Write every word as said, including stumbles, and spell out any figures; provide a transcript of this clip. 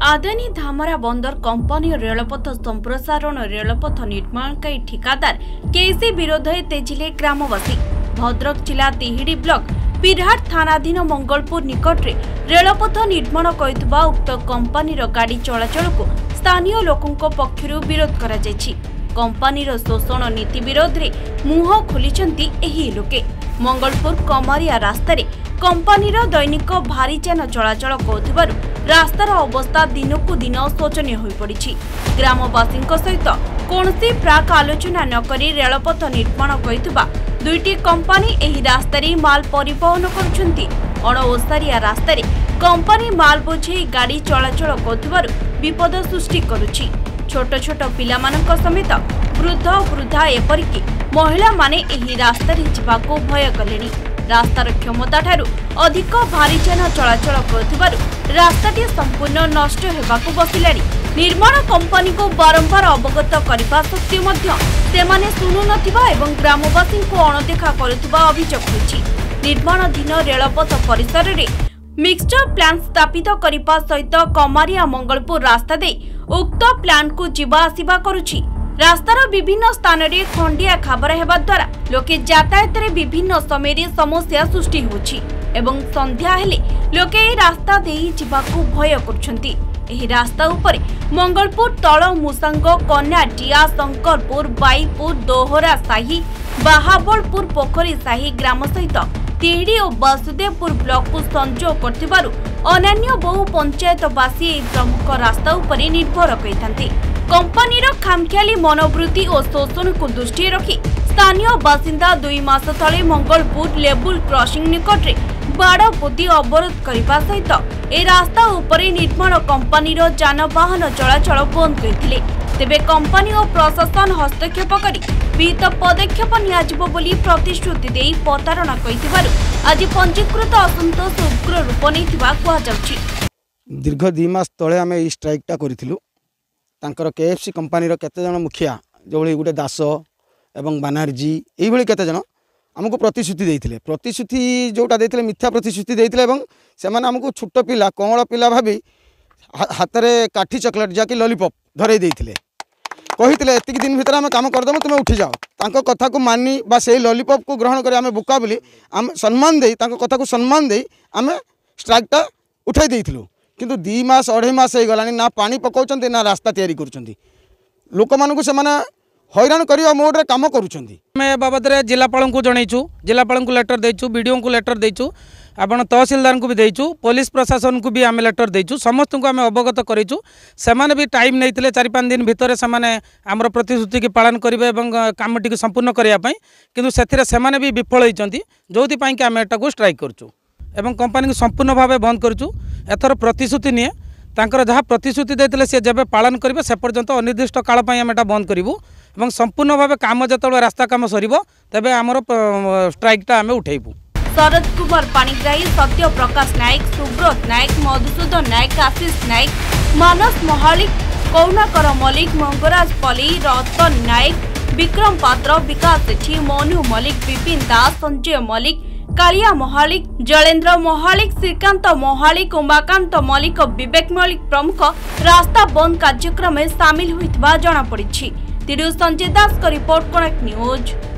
आदानी धामरा बंदर कंपनी रेलपथ संप्रसारण रेलपथ निर्माणकारी ठिकादार केसी विरोध तेजिले ग्रामवासी। भद्रक जिला तिहिडी ब्लॉक पिरहाट थानाधीन मंगलपुर निकट में रेलपथ निर्माण करुवा उक्त कंपनी गाड़ी चलाचल को स्थानीय लोकों पक्षर विरोध करा जायछि। कंपनीर शोषण नीति विरोध में मुह खोलिचंती एही लोके। मंगलपुर कमारिया रास्तार कंपनीर दैनिक भारी यान चलाचल करुथिबारु रास्तार अवस्था दिनकु दिन शोचनीय हो पड़ी। ग्रामवासी सहित कौनसी प्राक आलोचना नक रेलपथ निर्माण करुवा दुईटी कंपनी एही रास्तार माल परिवहन करुछंती। अणओसारिया रास्तार कंपनी माल बोझे गाड़ी चलाचल करुथिबारु विपद सृष्टि करुछि। छोट छोट पिलामानक समेत वृद्ध वृद्धा एपरिकी महिला माने एही रास्तार जिबाको भय कलेनी। रास्तार क्षमता ठारू अधिक भारी यान चलाचल करुथिबारु रास्ताटी संपूर्ण नष्ट हेबाकु बसिलानी। निर्माण कंपनी को बारंबार अवगत करने सत्वे मध्य सेमाने सुनु नथिबा एवं ग्रामवासी को अणदेखा करुथिबा अभियोग होइछि। निर्माणाधीन रेलपथ परिसर रे मिक्सचर प्लांट स्थापित करने सहित कमारिया मंगलपुर रास्ता दे उक्त प्लांट को जीवा आसिबा करुछि। रास्तार विभिन्न स्थान रे खंडिया खाबर हेबा द्वारा लोके यातायात रे विभिन्न समय रे समस्या सृष्टि होछि एवं संध्या हेले लोके ए रास्ता देई जिबाकू भय करछंती। एही रास्ता उपरे मंगलपुर तळ मुसांग कन्याटिया शंकरपुर बाईपुर दोहरा साही बाहाबलपुर पोखरी साही ग्राम सहित तिहिडी और वासुदेवपुर ब्लॉक को संजोग करथिबारु अन्य बहु पंचायतवासी ए प्रमुख रास्ता उपरे निर्भर करिथांती। कंपनीर खामख्याली मनोवृत्ति और शोषण को दृष्टि रखी स्थानीय बासिंदा दुई मास तले मंगलपुर लेवल क्रॉसिंग निकट में बाड़ पोती अवरोध करने सहित ए रास्ता उपरे निर्माण कंपनीर जानवाहन चलाचल बंद करथिले। तेबे कंपनी और प्रशासन हस्तक्षेप करी विहित पदक्षेप नियाजिबो बोली प्रतिश्रुति देई प्रतारणा करिथिबारु आज पंजीकृत असंतोष उग्र रूप नेथिबा कुआ जाउछि। दीर्घ दुई मास तले आमे ई स्ट्राइकटा करिथिलु। तांकर केएफसी कंपनीर केते जन मुखिया जो गोटे दास एवं बानार्जी यही केते जन आमको प्रतिश्रुति देइथिले। प्रतिश्रुति जोटा देइथिले मिथ्या प्रतिश्रुति देइथिले एवं सेमाने आमको छोट पिला कमल पिला भाबी हाथ में काठी चॉकलेट जाकि लॉलीपॉप धरई देइथिले। कहिथिले एतिक दिन भीतर आम काम करदेमु तुमे उठी जाओ। तांको कथा को मानी बा से लॉलीपॉप को ग्रहण करी आमे बुका बोली आम सम्मान देई तांको कथा को सम्मान देई आमे स्ट्राइकटा उठाई देइथिलु। किंतु दी मास अढ़ाई मास हो गलानी ना पानी पकाउछंती ना रास्ता तैयारी करुछंती। लोक मानकु सेमाने हैरान करिया मोड रे काम करुछंती। मैं बाबद रे जिलापाल को जनईचु जिलापाल को लेटर देइचु वीडियो को लेटर देइचु आपण तहसीलदार को भी देइचु पुलिस प्रशासन को भी आम लेटर देइचु समस्त को आम अवगत करिचु। सेमाने भी टाइम नैतिले चार पाँच दिन भितर सेमाने आमर प्रतिश्रुति की पालन करिवे एवं काम टी संपूर्ण करिया पई किंतु सेथिरे सेमाने भी विफल होइचंती जोथि पई कि आम एटाको स्ट्राइक करचु एवं कंपनी को संपूर्ण भाव बंद करचु। एथर प्रतिश्रुति निये तांकर जहाँ प्रतिश्रुति देते सी जब पालन करेंगे से पर्यंत अनिर्दिष्ट काल आम एटा बंद करूँ और संपूर्ण भाव काम जो रास्ता काम सर तेज आमर स्ट्राइकटा आम उठेबू। शरद कुमार पाणिग्राही सत्य प्रकाश नायक सुब्रत नायक मधुसूदन नायक आशीष नायक मानस महालिक कौनाकर मल्लिक मंगराज पल्ली रतन नायक विक्रम पात्र विकास सेठी मनु मल्लिक विपिन दास संजय मल्लिक कालिया महालिक जलेन्द्र महालिक श्रीकांत महालिक उमाकांत मल्लिक विवेक मल्लिक प्रमुख रास्ता बंद कार्यक्रम में सामिल होइतबा जଣା पड़िछि। तिरु संजय दास का रिपोर्ट कोणार्क न्यूज।